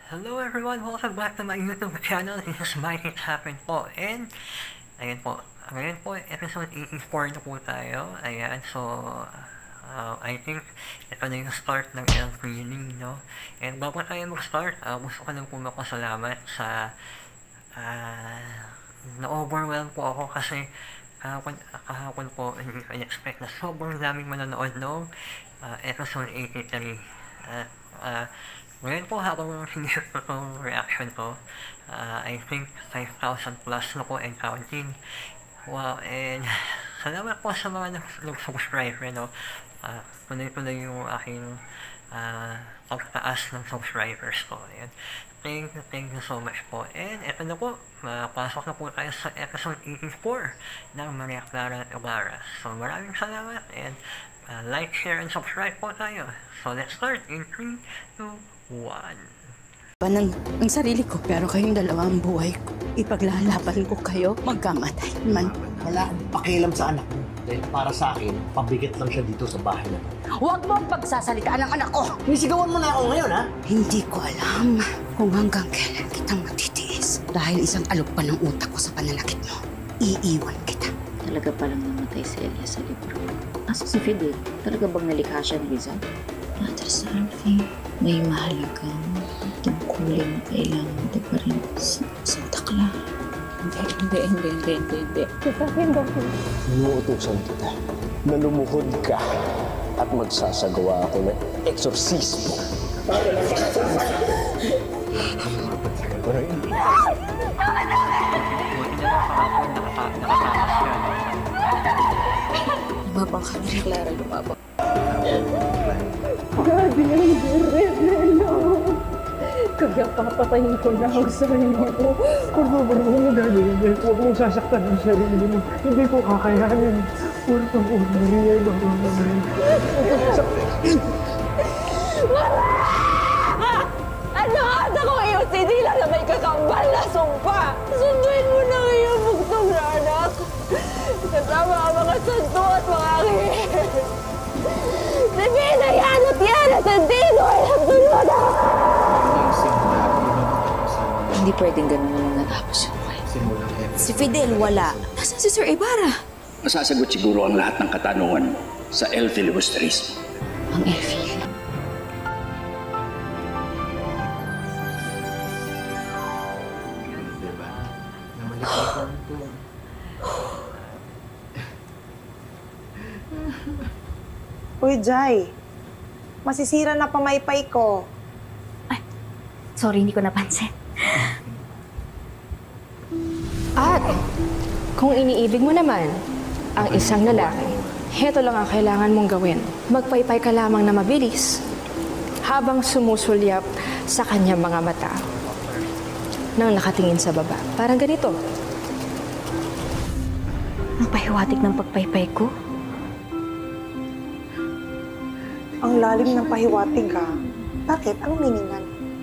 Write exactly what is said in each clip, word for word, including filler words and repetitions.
Hello everyone! Welcome back to my YouTube channel. This is My It Happened po. And, ayan po. Ngayon po, episode eighty-four na po tayo. Ayan, so, uh, I think ito na yung start ng L training, no? And bago tayo mag-start, uh, gusto ko lang po magpasalamat sa uh, na-overwhelm po ako kasi kahapon, kahapon po, hindi ko in-expect na sobrang daming manonood no uh, episode eighty-three. At, uh, uh, ngayon po, habang siniship ko itong reaction ko, uh, I think five thousand plus na po and counting. Wow, and salamat po sa mga nag-subscribe, no? Uh, tuloy-tuloy yung aking uh, pagtaas ng subscribers ko. And thank you, thank you so much po. And eto na po, mapasok na po tayo sa episode eighty-four ng Maria Clara Ibarra. So maraming salamat and uh, like, share, and subscribe po tayo. So let's start in three, two, one. Ng, ng sarili ko, pero kayong dalawa ang buhay ko. Ipaglalaban ko kayo, magkamatay man. Wala akong pakialam sa anak mo. Dahil para sa akin, pabigat lang siya dito sa bahay na to. Huwag mo pagsasalitaan ng anak ko! Nisigawan mo na ako ngayon, ha? Hindi ko alam kung hanggang kailan kitang matitiis. Dahil isang alok pa ng utak ko sa pananakit mo. Iiwan kita. Talaga palang namatay si Elia sa libro. Aso si Fidel, talaga bang nalikha siya ni Rizal? Mother Sarfi, may mahalagang tungkulin na kailangan mo pa rin sa Santa Clara. Hindi, hindi, hindi, hindi, hindi, hindi. Sa akin, Doktor. Inuutusan kita na lumuhod ka at magsasagawa ako ng eksorsismo. Lumabang ka ni Clara, lumabang. Grabe na hindi rin, no? Kaya papatayin ko na ang sarili ko. Por favor, huwag mo gagawin. Huwag mong sasaktan ang sarili mo. Hindi ko kakayanin. Por favor, Maria, huwag mo gagawin. Ano ata ko iyo? Hindi lang na may kakambal na sumpa. Sunduin mo na ngayon, bugtong na anak. Kasama ang mga santo at mga angel. Sabihin na yan at yan at sentido ay nagtunod ako! Hindi pwedeng ganun na lang natapos yung buhay. Si Fidel, wala. Nasaan si Sir Ibarra? Masasagot siguro ang lahat ng katanungan mo sa El Filibusterismo. Ang Elfie. Uy, Jai. Masisira na pamaypay ko. Ay, sorry, hindi ko napansin. At kung iniibig mo naman ang isang lalaki, heto lang ang kailangan mong gawin. Magpaypay ka lamang na mabilis habang sumusulyap sa kanyang mga mata nang nakatingin sa baba. Parang ganito. Ang pahiwatig ng pagpaypay ko. Ang lalim ng pahiwatig ka. Bakit? Anong meaningan?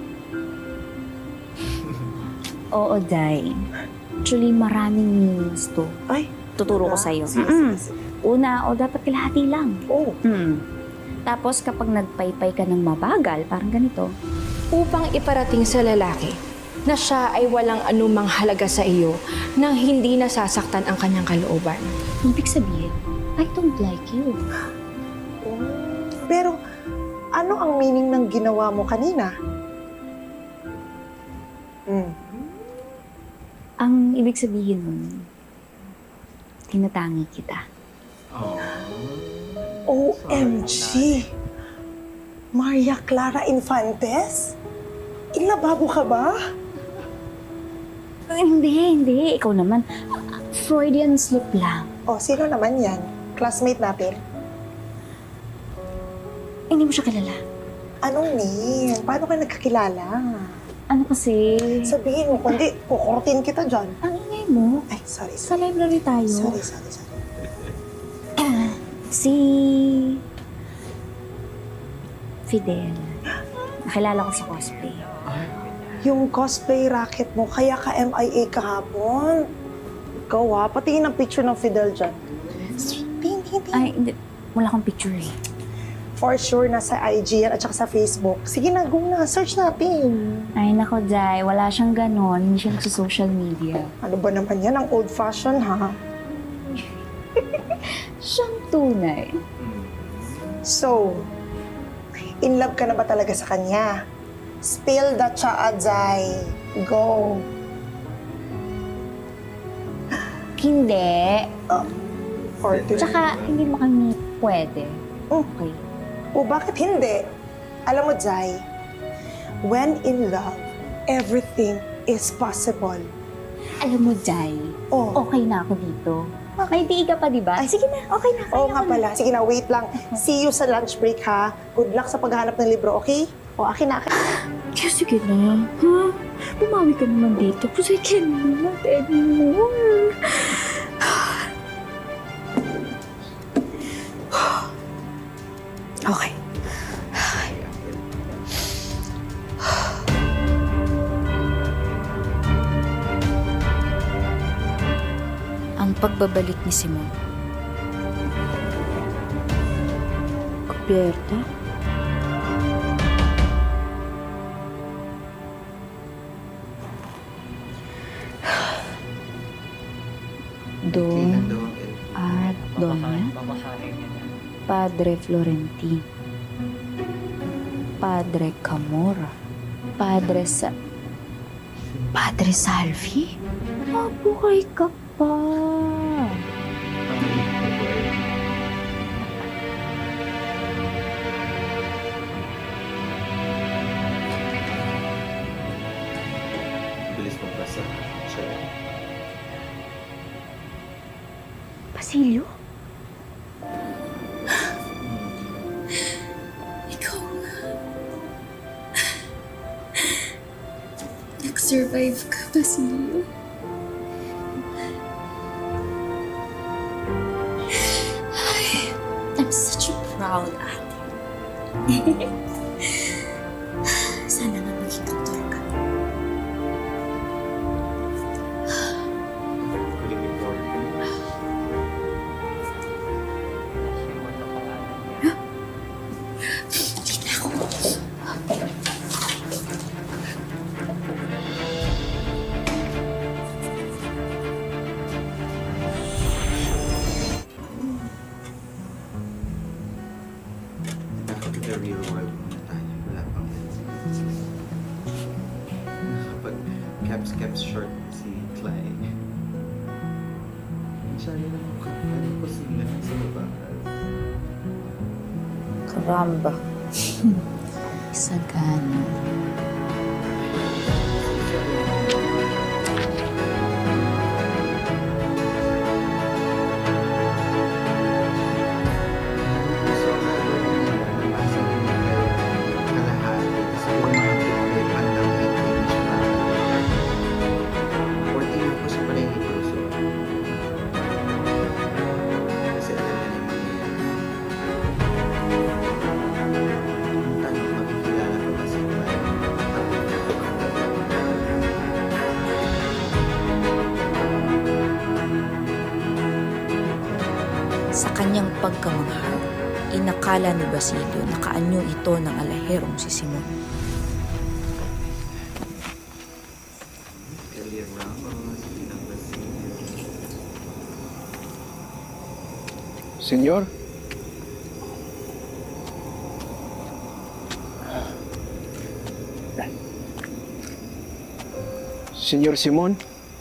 Oo, Day. Actually, maraming meanings to. Ay, Tuturo ko diba? sa'yo. Sige, Mm-mm. sige, sige. Una, o dapat kalahati lang. Oh. Mm. Tapos, kapag nagpaypay ka ng mabagal, parang ganito. Upang iparating sa lalaki na siya ay walang anumang halaga sa iyo nang hindi nasasaktan ang kanyang kalooban. Ibig sabihin, I don't like you. Oh. Pero, ano ang meaning ng ginawa mo kanina? Hmm. Ang ibig sabihin nun, tinatangi kita. O M G! Maria Clara Infantes? Inlababo ka ba? Eh, Hindi, hindi. Ikaw naman, Freudian slip lang. O, sino naman yan? Classmate natin? Hindi mo siya kilala. Anong name? Paano ka nagkakilala? Ano kasi? Sabihin mo, kundi kukurtin kita dyan. Ang ingay mo. Ay, sorry, Sa sorry. library tayo. Sorry, sorry, sorry. Si... Fidel. Nakilala ko sa cosplay. Yung cosplay racket mo, kaya ka M I A kahapon. Ikaw ha, patingin ang picture ng Fidel dyan. Hindi, hindi. Ay, hindi. Wala akong picture eh. For sure, nasa I G yan at saka sa Facebook. Sige na, go na. Search natin. Ay, nako, Jai. Wala siyang ganon. Hindi siya sa social media. Ano ba naman yan? Ang old-fashioned, ha? Siyang tunay. So, in love ka na ba talaga sa kanya? Spill the cha, Jai. Go. Hindi. Uh, or Tsaka, hindi mo kami pwede. Okay. O bakit hindi? Alam mo, Jai, when in love, everything is possible. Alam mo, Jai, Oh. okay na ako dito. May di ka pa, di ba? Sige na, okay na. Oo nga pala. Sige na, wait lang. See you sa lunch break, ha? Good luck sa paghahanap ng libro, okay? O, akin na, akin. Kaya sige na, ha? Bumawi ka naman dito kasi I cannot anymore. Okay. Ang pagbabalik ni Simon. Kubyerta? Don at Doña Padre Florentin, Padre Camora, Padre Sa... Padre Salvi? Mabuhay ka pa! Bilis mo pa sa siya. Basilio? Ikaw nga. Nag-survive ka, Basilio. I'm such a proud ate. Sana nga maging doktor ka. The real world muna tayo. Wala pang nakapag caps-caps short si Clay. Siya rin ang mukha. Ano po sila sa babae? Karamba. Sagana. Sa kanyang pagkamangha, inakala ni Basilio na kaanyo ito ng alaherong si Simon. Senyor? Senyor Simon?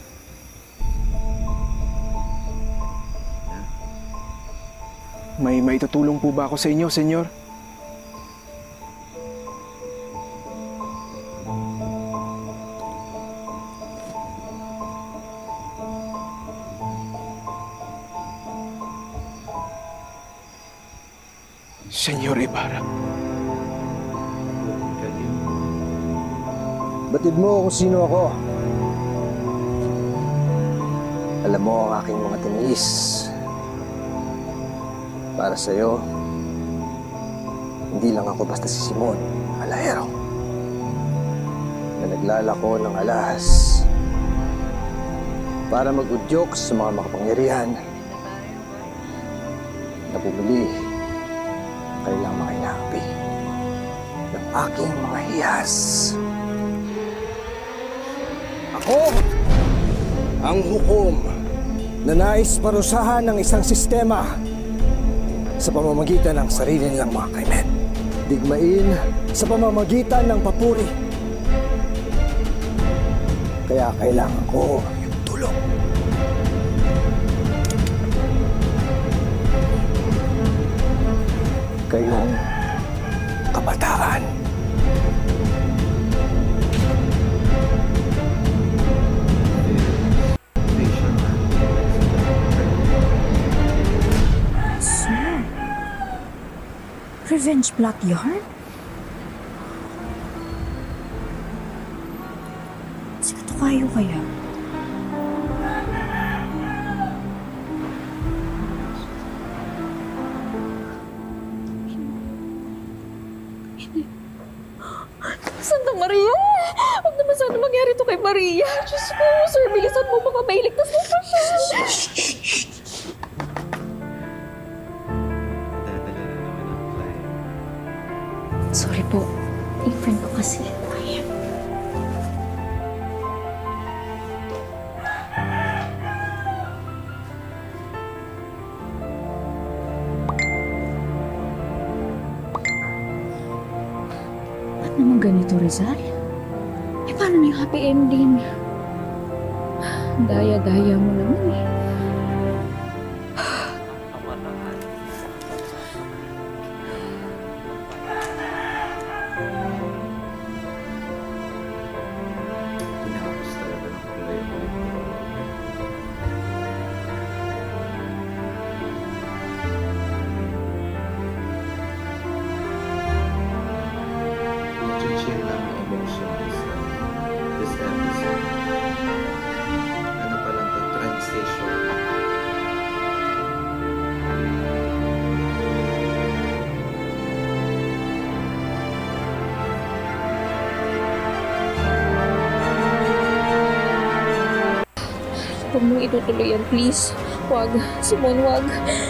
May maitutulong po ba ako sa inyo, senyor? Senyor Ibarra. Batid mo kung sino ako. Alam mo ang aking mga tiniis. Para sa'yo, hindi lang ako basta si Simon, alahero, na naglalako ng alahas para mag-udyok sa mga makapangyarihan na bumili lamang hinahapi ng aking mga hiyas. Ako ang hukom na nais parusahan ng isang sistema sa pamamagitan ng sarili nilang mga krimen. Digmain sa pamamagitan ng papuri. Kaya kailangan ko yung tulong. Kayong kabataan. Sir, revenge plot yarn? Sino kayo kaya? Santa Maria! Huwag naman sana mangyari ito kay Maria. Diyos ko, sir, bilisan mo baka mailigtas mo pa siya. Sorry po. Yung friend ko kasi. Kaya. Ba't naman ganito, Rizal? Eh, paano na yung happy ending? Daya-daya mo naman eh. Tinapos talaga ng kulay yung libro. Chill lang ang emotions ng this episode. Ano pa lang to, translation. Huwag mong itutuloy yan, please. Huwag. Simon, huwag.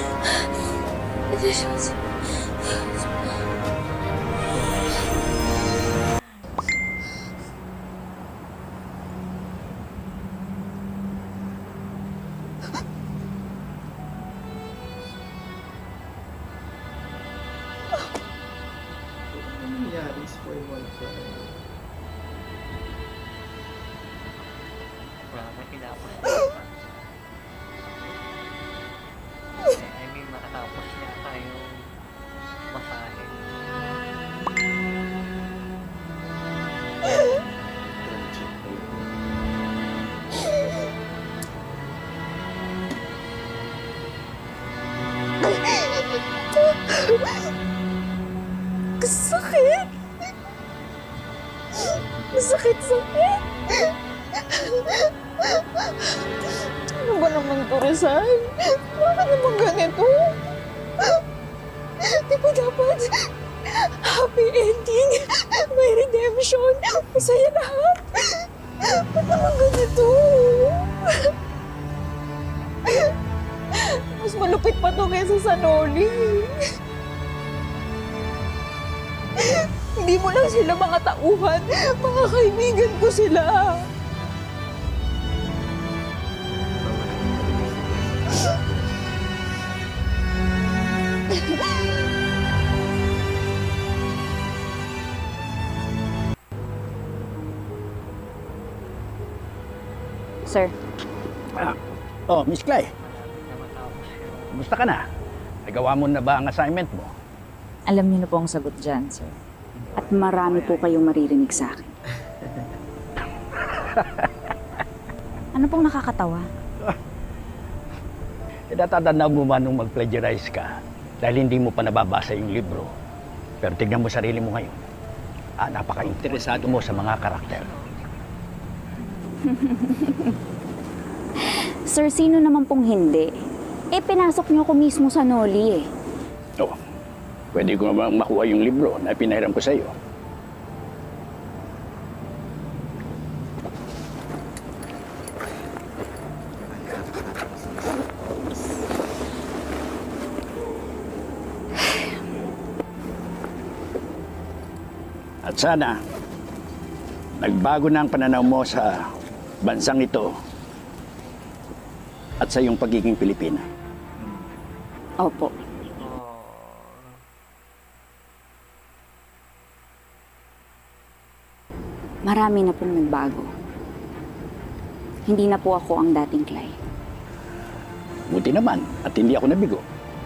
Ano nangyari? Spoil mo na pa. Wala ko tinapos. I mean, makatapos na tayo basahin. Sakit! Sakit, sakit! Ano ba naman to, Rizal? Bakit naman ganito? Di ba dapat happy ending? May redemption? Masaya lahat? Ba't naman ganito? Mas malupit pa to kaysa sa Noli. Hindi mo lang sila mga tauhan. Mga kaibigan ko sila. Sir. Ah. Oh, Miss Clay. Kumusta ka na? Nagawa mo na ba ang assignment mo? Alam niyo na po ang sagot dyan, sir. At marami po kayong maririnig sa akin. Ano pong nakakatawa? E natatanda mo ba nung mag-plagiarize ka dahil hindi mo pa nababasa yung libro? Pero tignan mo sarili mo ngayon. Ah, napaka-interesado mo sa mga karakter. Sir, sino naman pong hindi? Eh, pinasok niyo ko mismo sa Noli eh. Oo. Pwede ko ba makuha yung libro na pinahiram ko sa iyo? sana, nagbago na ang pananaw mo sa bansang ito at sa iyong pagiging Pilipina. Opo. Marami na pong nagbago. Hindi na po ako ang dating Clay. Buti naman at hindi ako nabigo.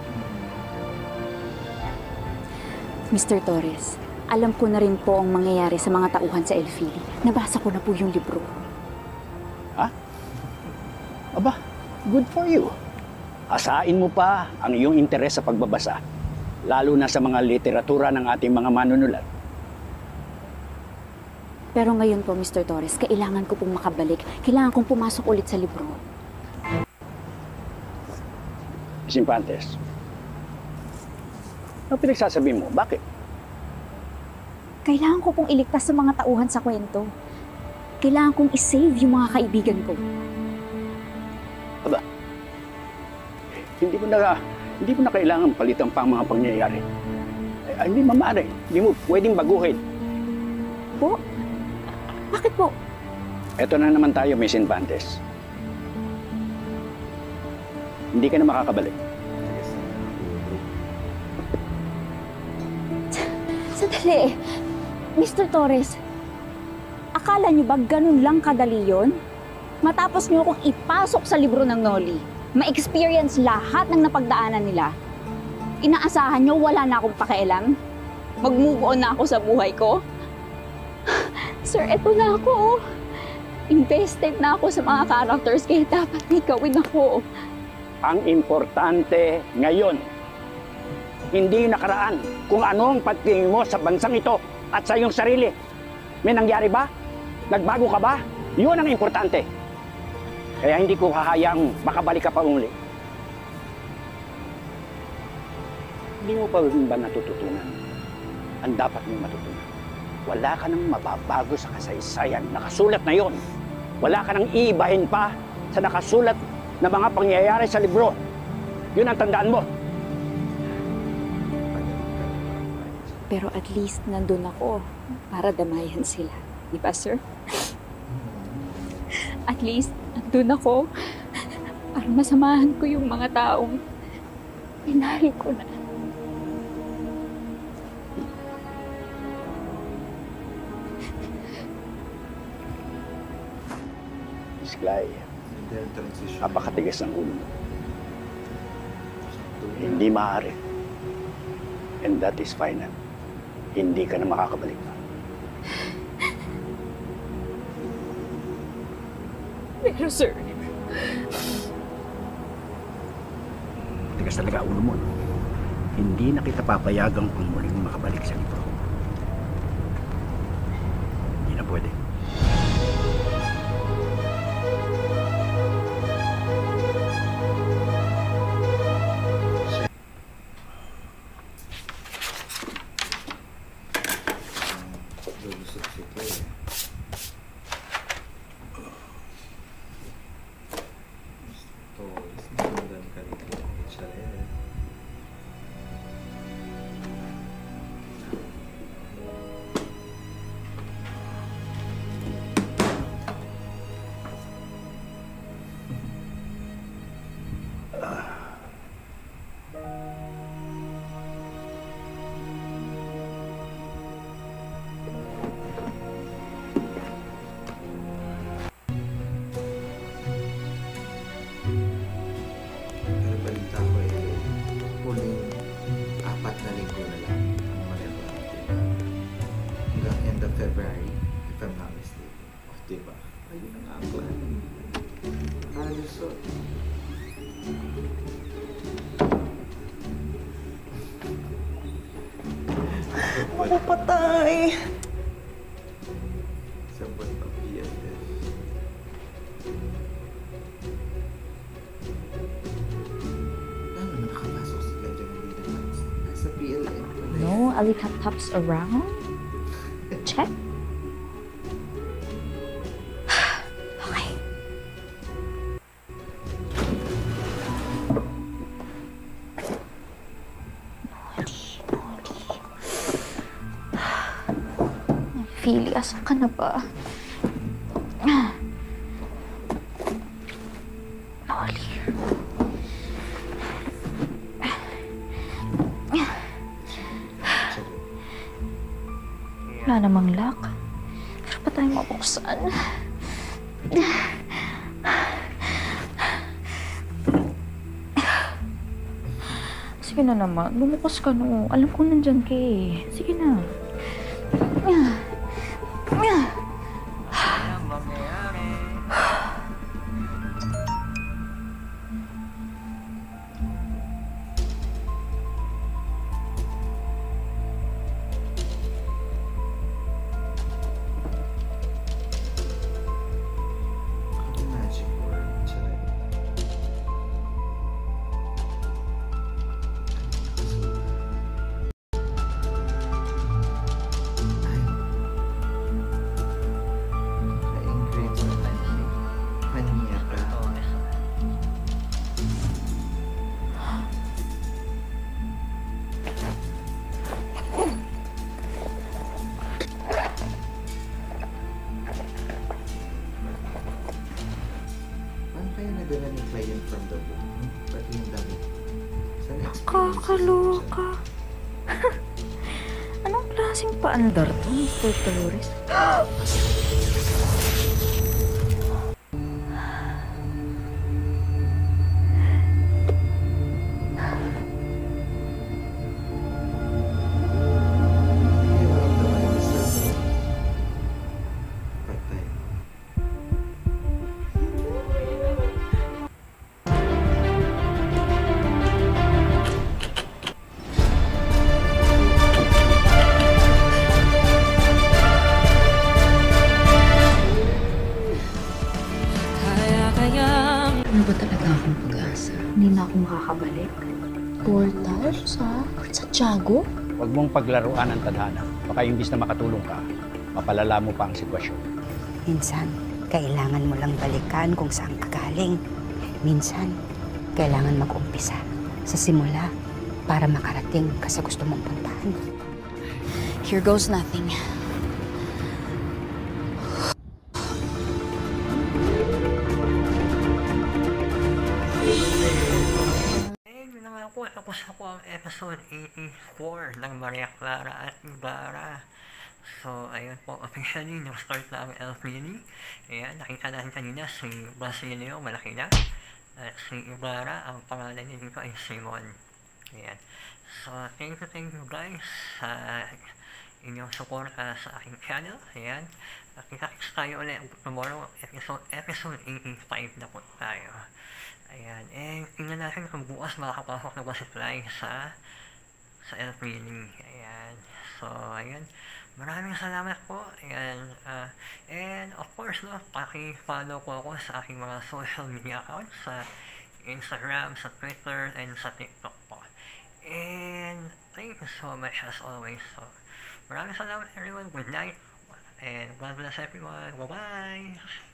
Mister Torres, alam ko na rin po ang mangyayari sa mga tauhan sa Elfili. Nabasa ko na po yung libro. Ha? Aba, good for you. Asain mo pa ang iyong interes sa pagbabasa, lalo na sa mga literatura ng ating mga manunulat. Pero ngayon po, Mister Torres, kailangan ko pong makabalik. Kailangan kong pumasok ulit sa libro. Simpantes, ano pinagsasabi mo? Bakit? Kailangan ko pong iligtas sa mga tauhan sa kwento. Kailangan kong isave yung mga kaibigan ko. Aba, hindi mo na, hindi mo na kailangan palitan pa ang mga pangyayari. Eh, hindi mamari. Hindi mo pwedeng baguhin. Po? Bakit po? Eto na naman tayo, Miss Infantes. Hindi ka na makakabalik. Sandali. Mister Torres, akala niyo ba ganun lang kadali yun? Matapos niyo akong ipasok sa libro ng Noli, ma-experience lahat ng napagdaanan nila, inaasahan niyo wala na akong pakialam? Mag-move on na ako sa buhay ko? Sir, eto na ako. Invested na ako sa mga characters kaya dapat may gawin ako. Ang importante ngayon, hindi nakaraan kung ano ang pagtingin mo sa bansang ito at sa iyong sarili. May nangyari ba? Nagbago ka ba? Yun ang importante. Kaya hindi ko hahayaang makabalik ka pa uli. Hindi mo pa ba natututunan ang dapat mong matutunan? Wala ka nang mababago sa kasaysayan. Nakasulat na yon. Wala ka nang iibahin pa sa nakasulat na mga pangyayari sa libro. Yun ang tandaan mo. Pero at least nandun ako para damayan sila. Di ba, sir? At least nandun ako para masamahan ko yung mga taong minahal ko na. Miss Clay, napakatigas ng ulo mo. Hindi maaari. And that is final. Hindi ka na makakabalik pa. Pero sir, tigas talaga ulo mo, no? Hindi na kita papayagang kung muling makabalik sa libro. Hindi na pwede. February, if I'm not mistaken. Of diba? Ayun na nga ang plan. Alusot. Ako patay. Sabot pa P L F. Paano naman nakapasok si Ganja Molina? Nasa P L F. no Alicatops around? Check. Okay. Naughty, naughty. Philly, asan ka na ba? Nolly. Wala namang lock. Pero pa tayo mabuksan? Sige na naman, bumukas ka no. Alam ko nandyan ka eh. Sige na. Magic word today. Na-engrave sa kanya. Kanya ka. Paano kaya nadala ni client from the book? Pati yung damit. Saan experience? Kakaloka. Anong klaseng paandar to, Mister Torres? Hindi maramdaman ni Mister Mo. Patay. Ano ba talaga akong pag-asa? Hindi na ako makakabalik. Portal? Sa? Sa Tiago? Huwag mong paglaruan ang tadhana. Baka imbis na makatulong ka, mapalala mo pa ang sitwasyon. Minsan, kailangan mo lang balikan kung saan ka galing. Minsan, kailangan mag-umpisa sa simula para makarating ka sa gusto mong puntahan. Here goes nothing. Eh, yun na nga po, tapos na po ang episode eighty-four ng Maria Clara at Ibarra. So, ayun po, officially, nag-start na ang Elf Mini. Ayan, nakita natin kanina si Basilio, malaki na. At si Ibarra, ang pangalan niya dito ay Simon. Ayan. So, thank you, thank you guys sa inyong suporta sa aking channel. Ayan. Kita-kits tayo ulit tomorrow, episode, episode eighty-five na po tayo. Ayan. Eh, tingnan natin kung bukas makakapasok na ba si Fly sa sa Elf Mini. Ayan. So, ayan. Maraming salamat po. Ayan. Uh, and of course, no, paki-follow po ako sa aking mga social media accounts sa Instagram, sa Twitter, and sa TikTok po. And thank you so much as always. So, maraming salamat everyone. Good night. And God bless everyone. Bye-bye.